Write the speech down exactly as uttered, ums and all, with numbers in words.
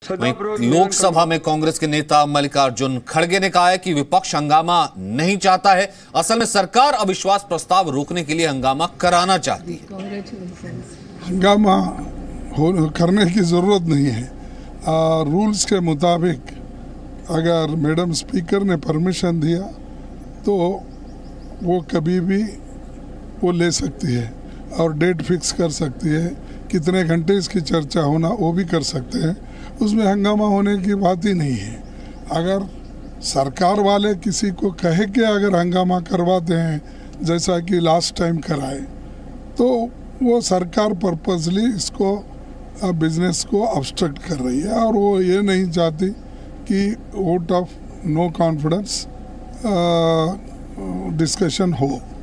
वहीं लोकसभा में कांग्रेस के नेता मल्लिकार्जुन खड़गे ने कहा है कि विपक्ष हंगामा नहीं चाहता है। असल में सरकार अविश्वास प्रस्ताव रोकने के लिए हंगामा कराना चाहती है। हंगामा करने की जरूरत नहीं है। आ, रूल्स के मुताबिक अगर मैडम स्पीकर ने परमिशन दिया तो वो कभी भी वो ले सकती है और डेट फिक्स कर सकती है। कितने घंटे इसकी चर्चा होना वो भी कर सकते हैं। उसमें हंगामा होने की बात ही नहीं है। अगर सरकार वाले किसी को कहे कि अगर हंगामा करवाते हैं जैसा कि लास्ट टाइम कराए, तो वो सरकार पर्पसली इसको बिजनेस को ऑब्स्ट्रक्ट कर रही है और वो ये नहीं चाहती कि vote of no confidence discussion हो।